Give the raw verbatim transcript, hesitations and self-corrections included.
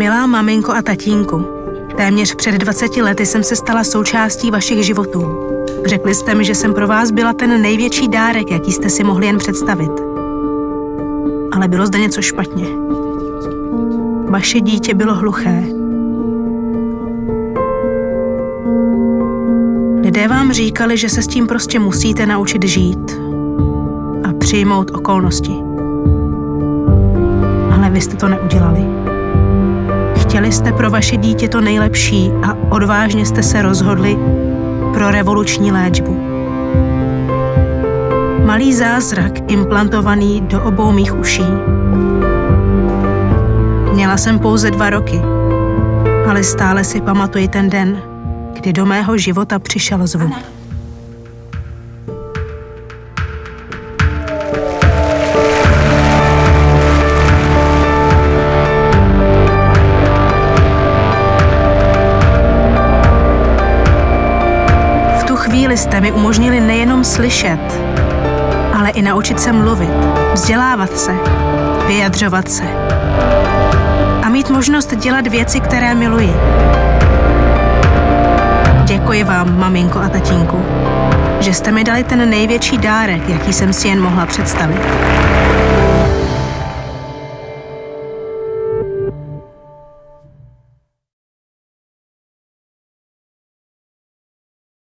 Milá maminko a tatínku, téměř před dvaceti lety jsem se stala součástí vašich životů. Řekli jste mi, že jsem pro vás byla ten největší dárek, jaký jste si mohli jen představit. Ale bylo zde něco špatně. Vaše dítě bylo hluché. Lidé vám říkali, že se s tím prostě musíte naučit žít a přijmout okolnosti. Ale vy jste to neudělali. Chtěli jste pro vaše dítě to nejlepší a odvážně jste se rozhodli pro revoluční léčbu. Malý zázrak implantovaný do obou mých uší. Měla jsem pouze dva roky, ale stále si pamatuji ten den, kdy do mého života přišel zvuk. V tu chvíli jste mi umožnili nejenom slyšet, ale i naučit se mluvit, vzdělávat se, vyjadřovat se a mít možnost dělat věci, které miluji. Děkuji vám, maminko a tatínku, že jste mi dali ten největší dárek, jaký jsem si jen mohla představit.